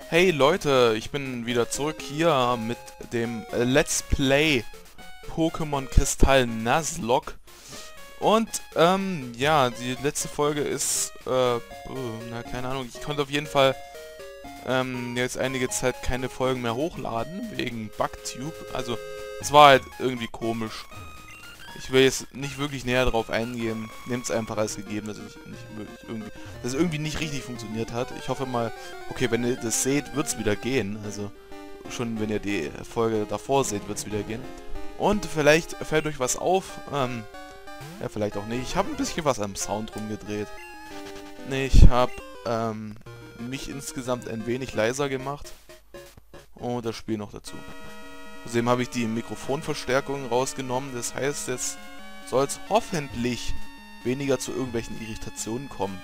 Hey Leute, ich bin wieder zurück hier mit dem Let's Play Pokémon Kristall Nuzlocke. Und, ja, die letzte Folge ist, na, keine Ahnung, ich konnte auf jeden Fall, jetzt einige Zeit keine Folgen mehr hochladen, wegen Bugtube. Also, es war halt irgendwie komisch. Ich will jetzt nicht wirklich näher drauf eingehen. Nehmt es einfach als gegeben, dass es irgendwie nicht richtig funktioniert hat. Ich hoffe mal, okay, wenn ihr das seht, wird es wieder gehen. Also schon wenn ihr die Folge davor seht, wird es wieder gehen. Und vielleicht fällt euch was auf. Ja, vielleicht auch nicht. Ich habe ein bisschen was am Sound rumgedreht. Nee, ich habe mich insgesamt ein wenig leiser gemacht. Und das Spiel noch dazu. Außerdem habe ich die Mikrofonverstärkung rausgenommen. Das heißt, jetzt soll es hoffentlich weniger zu irgendwelchen Irritationen kommen.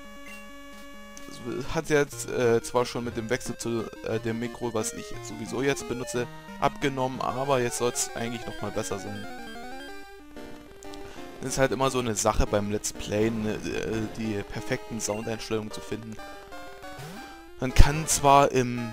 Es hat jetzt zwar schon mit dem Wechsel zu dem Mikro, was ich sowieso jetzt benutze, abgenommen, aber jetzt soll es eigentlich nochmal besser sein. Es ist halt immer so eine Sache beim Let's Play, die perfekten Soundeinstellungen zu finden. Man kann zwar im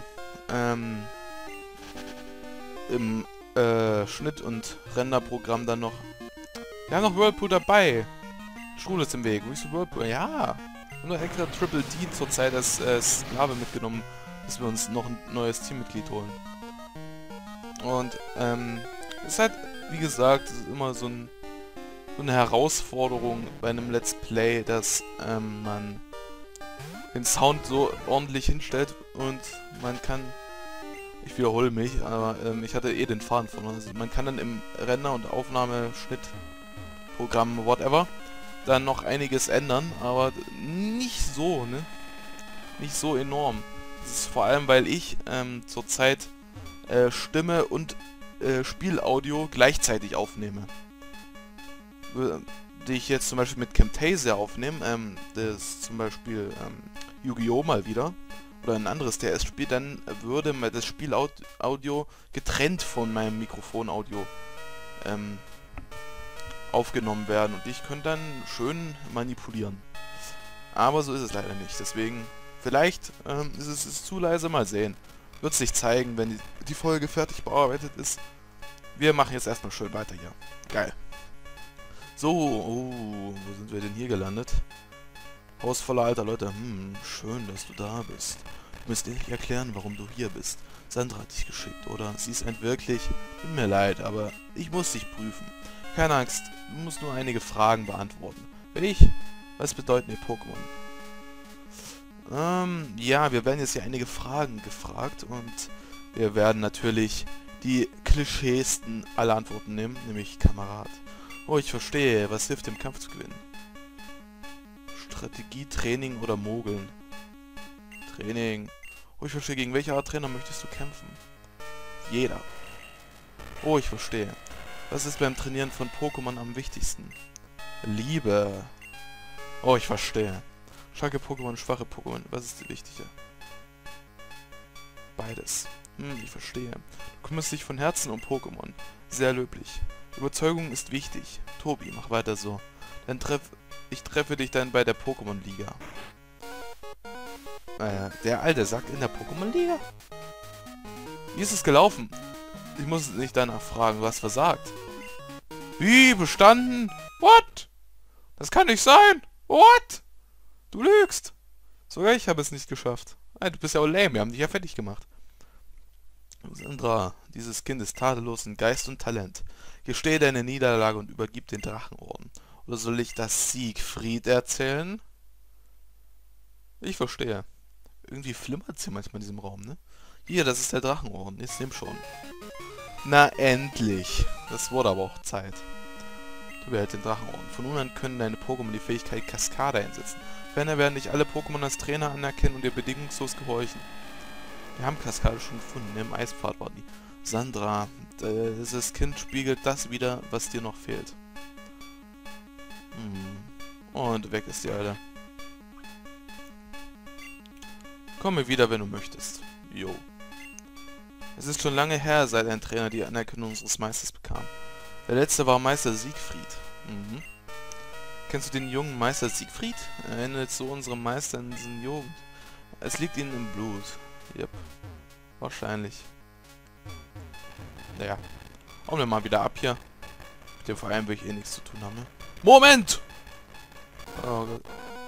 Schnitt- und Renderprogramm dann noch... Wir haben noch Whirlpool dabei. Schule ist im Weg. Wo ist Whirlpool? Ja. Nur extra Triple D zurzeit als Sklave mitgenommen, bis wir uns noch ein neues Teammitglied holen. Und, ist halt, wie gesagt, ist immer so eine Herausforderung bei einem Let's Play, dass man den Sound so ordentlich hinstellt und man kann... Ich wiederhole mich, aber ich hatte den Faden von uns. Man kann dann im Render- und Aufnahmeschnittprogramm, whatever, dann noch einiges ändern, aber nicht so, ne? Nicht so enorm. Das ist vor allem, weil ich zurzeit Stimme und Spielaudio gleichzeitig aufnehme. Die ich jetzt zum Beispiel mit Camtasia aufnehme, das ist zum Beispiel Yu-Gi-Oh! Mal wieder. Oder ein anderes TS-Spiel, dann würde das Spielaudio getrennt von meinem Mikrofonaudio aufgenommen werden und ich könnte dann schön manipulieren. Aber so ist es leider nicht, deswegen vielleicht ist es zu leise, mal sehen. Wird sich zeigen, wenn die Folge fertig bearbeitet ist. Wir machen jetzt erstmal schön weiter hier. Geil. So, wo sind wir denn hier gelandet? Haus voller alter Leute. Schön, dass du da bist. Du musst dir erklären, warum du hier bist. Sandra hat dich geschickt, oder? Sie ist ein wirklich... Tut mir leid, aber ich muss dich prüfen. Keine Angst, du musst nur einige Fragen beantworten. Wenn ich... Was bedeuten die Pokémon? Ja, wir werden jetzt hier einige Fragen gefragt und wir werden natürlich die klischeesten aller Antworten nehmen, nämlich Kamerad. Oh, ich verstehe. Was hilft dem Kampf zu gewinnen? Strategie, Training oder Mogeln? Training. Oh, ich verstehe. Gegen welche Art Trainer möchtest du kämpfen? Jeder. Oh, ich verstehe. Was ist beim Trainieren von Pokémon am wichtigsten? Liebe. Oh, ich verstehe. Starke Pokémon, schwache Pokémon. Was ist die wichtige? Beides. Ich verstehe. Du kümmerst dich von Herzen um Pokémon. Sehr löblich. Überzeugung ist wichtig. Tobi, mach weiter so. Ich treffe dich dann bei der Pokémon-Liga. Der Alte sagt in der Pokémon-Liga? Wie ist es gelaufen? Ich muss nicht danach fragen, du hast versagt. Wie? Bestanden? What? Das kann nicht sein! What? Du lügst! Sogar ich habe es nicht geschafft. Du bist ja auch lame, wir haben dich ja fertig gemacht. Sandra, dieses Kind ist tadellos in Geist und Talent. Gestehe deine Niederlage und übergib den Drachenorden. Oder soll ich das Siegfried erzählen? Ich verstehe. Irgendwie flimmert es hier manchmal in diesem Raum, ne? Hier, das ist der Drachenorden. Jetzt nimm schon. Na, endlich. Das wurde aber auch Zeit. Du behältst den Drachenorden. Von nun an können deine Pokémon die Fähigkeit Kaskade einsetzen. Ferner werden dich alle Pokémon als Trainer anerkennen und dir bedingungslos gehorchen. Wir haben Kaskade schon gefunden. Im Eispfad war die. Sandra, dieses Kind spiegelt das wider, was dir noch fehlt. Und weg ist die Alte. Komme wieder, wenn du möchtest. Jo. Es ist schon lange her, seit ein Trainer die Anerkennung unseres Meisters bekam. Der letzte war Meister Siegfried. Kennst du den jungen Meister Siegfried? Er erinnert so unserem Meister in seiner Jugend. Es liegt ihnen im Blut. Yep. Wahrscheinlich. Naja. Hauen wir mal wieder ab hier. Mit dem Verein will ich eh nichts zu tun haben, ne? Moment! Oh Gott.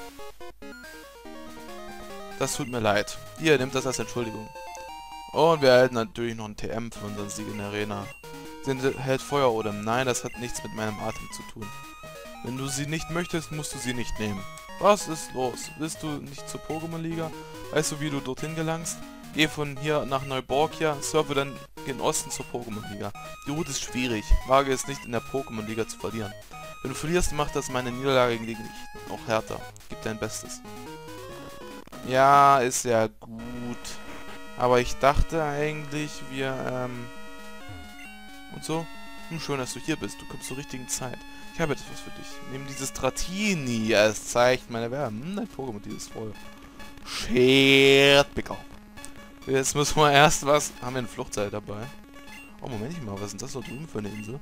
Das tut mir leid. Ihr nehmt das als Entschuldigung. Und wir erhalten natürlich noch einen TM für unseren Sieg in der Arena. Hält Feuerodem. Nein, das hat nichts mit meinem Atem zu tun. Wenn du sie nicht möchtest, musst du sie nicht nehmen. Was ist los? Willst du nicht zur Pokémon-Liga? Weißt du, wie du dorthin gelangst? Geh von hier nach Neuborgia, surfe dann gen Osten zur Pokémon-Liga. Die Route ist schwierig. Wage es nicht, in der Pokémon-Liga zu verlieren. Wenn du verlierst, macht das meine Niederlage gegen dich noch härter. Gib dein Bestes. Ja, ist ja gut. Aber ich dachte eigentlich, wir, und so? Schön, dass du hier bist. Du kommst zur richtigen Zeit. Ich habe etwas für dich. Nimm dieses Dratini. Es zeigt meine Wärme. Dein Pokémon, die ist voll. Schert, auf. Jetzt müssen wir erst was... Haben wir ein Fluchtseil dabei? Oh, Moment mal. Was ist denn das da drüben für eine Insel?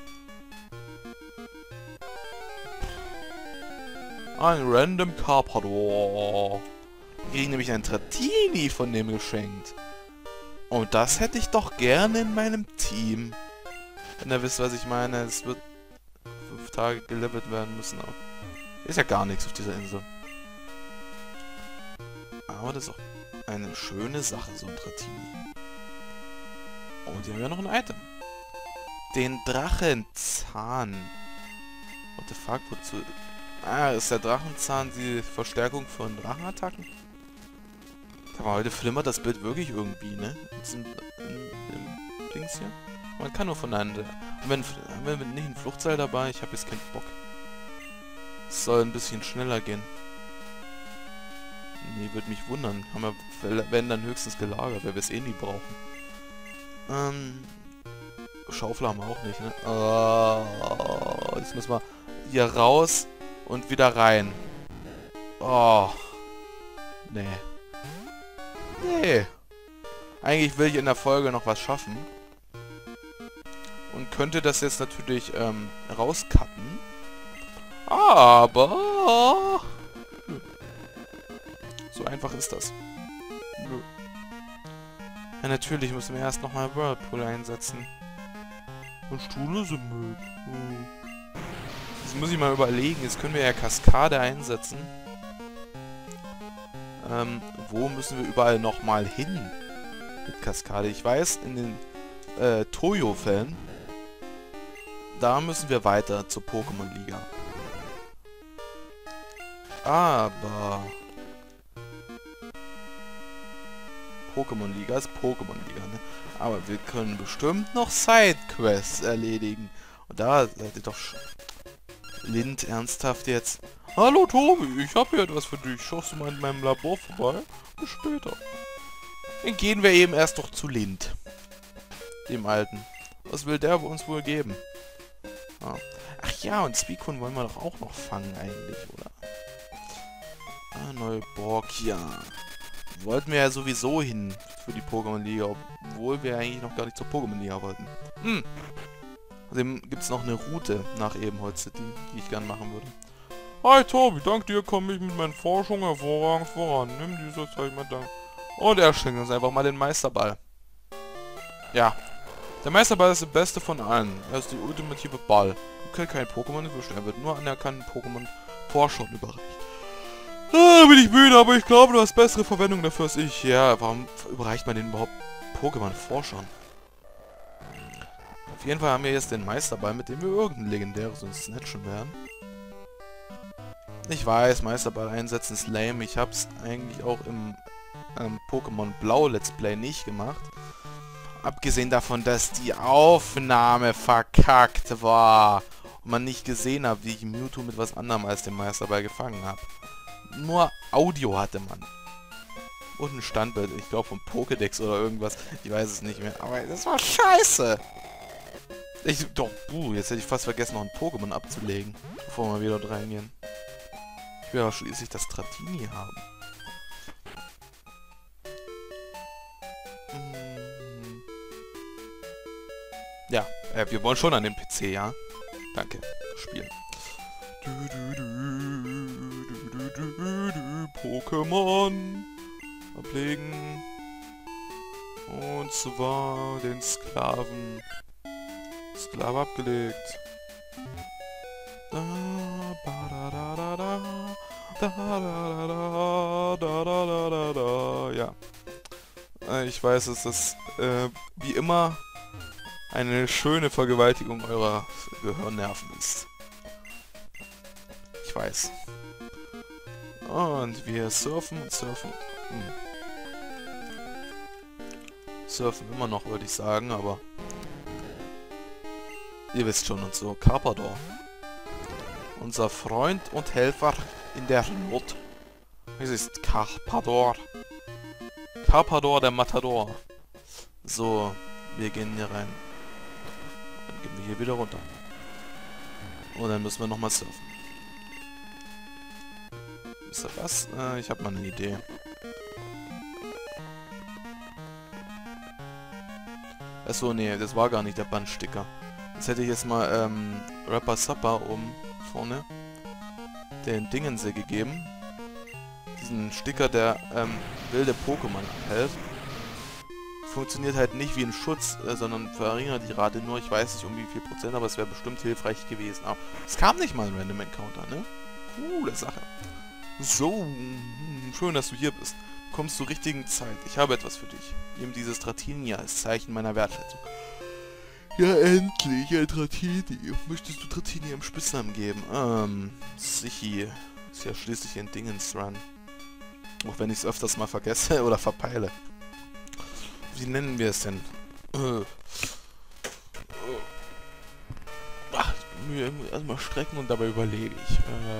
Ein random Carpador. Wir kriegen nämlich ein Dratini von dem geschenkt. Und das hätte ich doch gerne in meinem Team. Wenn ihr wisst, was ich meine. Es wird 5 Tage gelevelt werden müssen. Aber ist ja gar nichts auf dieser Insel. Aber das ist auch eine schöne Sache, so ein Dratini. Und hier haben wir noch ein Item. Den Drachenzahn. What the fuck, wozu... Ah, ist der Drachenzahn die Verstärkung von Drachenattacken? Aber heute flimmert das Bild wirklich irgendwie, ne? In diesem Dings hier. Man kann nur voneinander. Und wenn nicht ein Fluchtseil dabei, ich habe jetzt keinen Bock. Es soll ein bisschen schneller gehen. Nee, würde mich wundern. Haben wir, wenn dann höchstens gelagert, weil wir es eh nie brauchen. Schaufel haben wir auch nicht, ne? Oh, jetzt müssen wir hier raus und wieder rein. Oh. Nee. Nee. Eigentlich will ich in der Folge noch was schaffen. Und könnte das jetzt natürlich rauscutten. Aber... So einfach ist das. Nö. Ja, natürlich müssen wir erst nochmal Whirlpool einsetzen. Und Stuhle sind Müll. Jetzt muss ich mal überlegen. Jetzt können wir ja Kaskade einsetzen. Wo müssen wir überall nochmal hin mit Kaskade? Ich weiß, in den Toyo-Fällen, da müssen wir weiter zur Pokémon-Liga. Aber... Pokémon-Liga ist Pokémon-Liga, ne? Aber wir können bestimmt noch Sidequests erledigen. Und da seid ihr doch... Lind, ernsthaft jetzt? Hallo Tobi, ich habe hier etwas für dich. Schaust du mal in meinem Labor vorbei? Bis später. Dann gehen wir eben erst doch zu Lind. Dem Alten. Was will der uns wohl geben? Ah. Ach ja, und Suicune wollen wir doch auch noch fangen eigentlich, oder? Ah, Neuborgia. Wollten wir ja sowieso hin für die Pokémon-Liga, obwohl wir eigentlich noch gar nicht zur Pokémon-Liga wollten. Außerdem gibt es noch eine Route nach Ebenholz City, die ich gern machen würde. Hi Tobi, dank dir komme ich mit meinen Forschungen hervorragend voran. Nimm dieses Zeug mal dank. Und er schenkt uns einfach mal den Meisterball. Ja. Der Meisterball ist der beste von allen. Er ist die ultimative Ball. Du kannst kein Pokémon erwischen, er wird nur anerkannten Pokémon-Forschern überreicht. Ah, bin ich müde, aber ich glaube, du hast bessere Verwendung dafür als ich. Ja, warum überreicht man den überhaupt Pokémon-Forschern? Auf jeden Fall haben wir jetzt den Meisterball, mit dem wir irgendein legendäres und snatchen werden. Ich weiß, Meisterball einsetzen ist lame. Ich hab's eigentlich auch im Pokémon Blau Let's Play nicht gemacht. Abgesehen davon, dass die Aufnahme verkackt war. Und man nicht gesehen hat, wie ich Mewtwo mit was anderem als dem Meisterball gefangen habe. Nur Audio hatte man. Und ein Standbild, ich glaube vom Pokédex oder irgendwas. Ich weiß es nicht mehr. Aber das war scheiße. Jetzt hätte ich fast vergessen, noch ein Pokémon abzulegen. Bevor wir wieder reingehen. Ich will ja schließlich das Dratini haben. Ja, wir wollen schon an den PC, ja? Danke. Spielen. Pokémon. Ablegen. Und zwar den Sklaven. Sklave abgelegt. Da, ba, da, da, da, da, da, da, da, da, da, da, da, da. Ja. Ich weiß, es ist wie immer eine schöne Vergewaltigung eurer Gehirnnerven ist. Ich weiß. Und wir surfen und surfen. Surfen immer noch, würde ich sagen, aber ihr wisst schon und so. Carpador. Unser Freund und Helfer in der Not. Es ist Carpador. Carpador, der Matador. So, wir gehen hier rein. Dann gehen wir hier wieder runter. Und dann müssen wir nochmal surfen. Wisst ihr was? Ich habe mal eine Idee. Achso, nee, das war gar nicht der Bandsticker. Jetzt hätte ich jetzt mal Rapper Supper oben vorne den Dingensee gegeben. Diesen Sticker, der wilde Pokémon abhält. Funktioniert halt nicht wie ein Schutz, sondern verringert die Rate nur, ich weiß nicht um wie viel Prozent, aber es wäre bestimmt hilfreich gewesen. Aber es kam nicht mal ein Random Encounter, ne? Coole Sache. So, schön, dass du hier bist. Kommst zur richtigen Zeit. Ich habe etwas für dich. Nimm dieses Dratini als Zeichen meiner Wertschätzung. Ja, endlich, ein Dratini. Möchtest du Dratini einen Spitznamen geben? Sichi. Ist ja schließlich ein Dingens Run. Auch wenn ich es öfters mal vergesse oder verpeile. Wie nennen wir es denn? Ach, ich muss mich erstmal strecken und dabei überlege ich.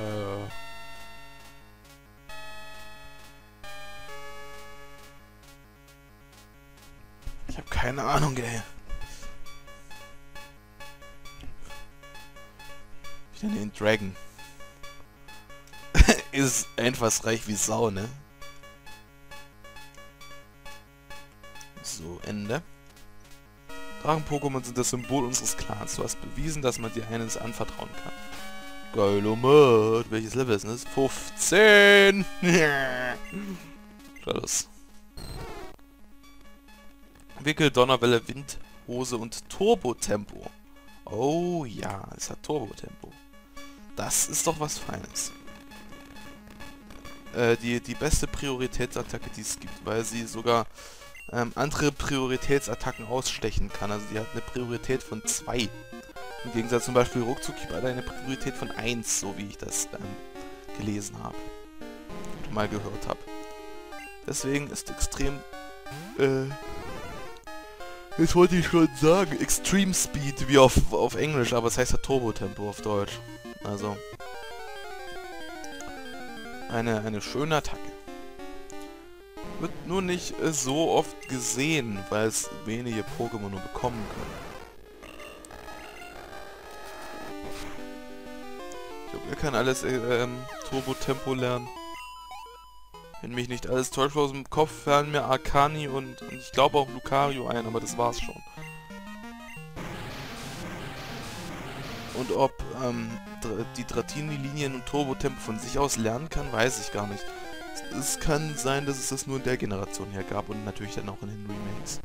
Ich habe keine Ahnung, ey. Ich nenne ihn Dragon. Ist einfallsreich wie Sau, ne? So, Ende. Drachen-Pokémon sind das Symbol unseres Clans. Du hast bewiesen, dass man dir eines anvertrauen kann. Geilomat. Welches Level ist das? 15! Schades. Wickel, Donnerwelle, Windhose und Turbo-Tempo. Oh ja, es hat Turbo-Tempo. Das ist doch was Feines. Die beste Prioritätsattacke, die es gibt, weil sie sogar andere Prioritätsattacken ausstechen kann. Also die hat eine Priorität von 2. Im Gegensatz zum Beispiel Ruckzuck hat eine Priorität von 1, so wie ich das gelesen habe. Und mal gehört habe. Deswegen ist extrem... jetzt wollte ich schon sagen, Extreme Speed wie auf Englisch, aber es heißt ja Turbo-Tempo auf Deutsch. Also... Eine schöne Attacke. Wird nur nicht so oft gesehen, weil es wenige Pokémon nur bekommen können. Ich glaube, er kann alles Turbo-Tempo lernen. Wenn mich nicht alles täuscht aus dem Kopf, fallen mir Arcani und ich glaube auch Lucario ein, aber das war's schon. Und ob die Dratini-Linien und Turbo-Tempo von sich aus lernen kann, weiß ich gar nicht. Es kann sein, dass es das nur in der Generation hier gab und natürlich dann auch in den Remakes.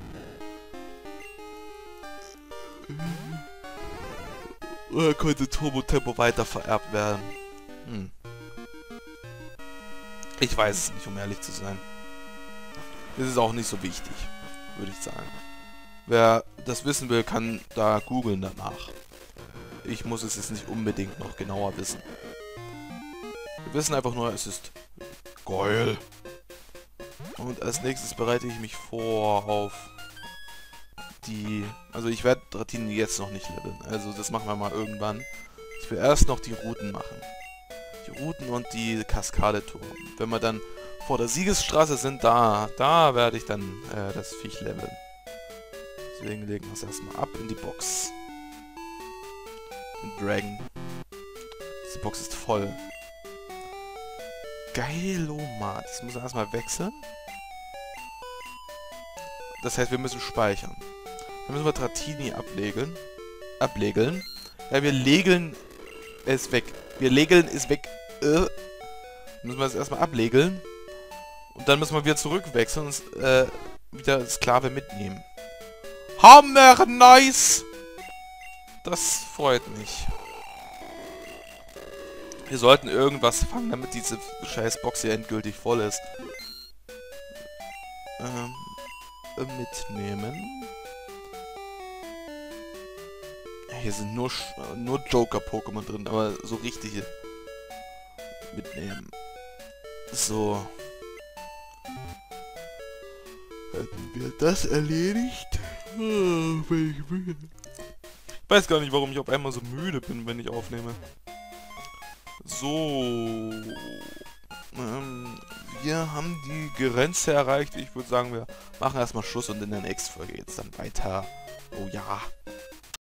Oder könnte Turbo-Tempo weiter vererbt werden? Ich weiß es nicht, um ehrlich zu sein. Das ist auch nicht so wichtig, würde ich sagen. Wer das wissen will, kann da googeln danach. Ich muss es jetzt nicht unbedingt noch genauer wissen. Wir wissen einfach nur, es ist geil. Und als nächstes bereite ich mich vor auf die... Also ich werde Dratini jetzt noch nicht leveln. Also das machen wir mal irgendwann. Ich will erst noch die Routen machen. Die Routen und die Kaskade-Tour. Wenn wir dann vor der Siegesstraße sind, da werde ich dann das Viech leveln. Deswegen legen wir es erstmal ab in die Box. Dragon. Diese Box ist voll. Geilomat. Das müssen wir erstmal wechseln. Das heißt, wir müssen speichern. Dann müssen wir Dratini ablegeln. Ja, wir legeln es weg. Wir legeln es weg. Müssen wir es erstmal ablegeln. Und dann müssen wir wieder zurückwechseln. Und wieder Sklave mitnehmen. Hammer, nice! Das freut mich. Wir sollten irgendwas fangen, damit diese scheiß Box hier endgültig voll ist. Mitnehmen. Hier sind nur Joker-Pokémon drin, aber so richtige. Mitnehmen. So. Hätten wir das erledigt? Ich weiß gar nicht, warum ich auf einmal so müde bin, wenn ich aufnehme. So. Wir haben die Grenze erreicht. Ich würde sagen, wir machen erstmal Schluss und in der nächsten Folge geht's dann weiter. Oh ja.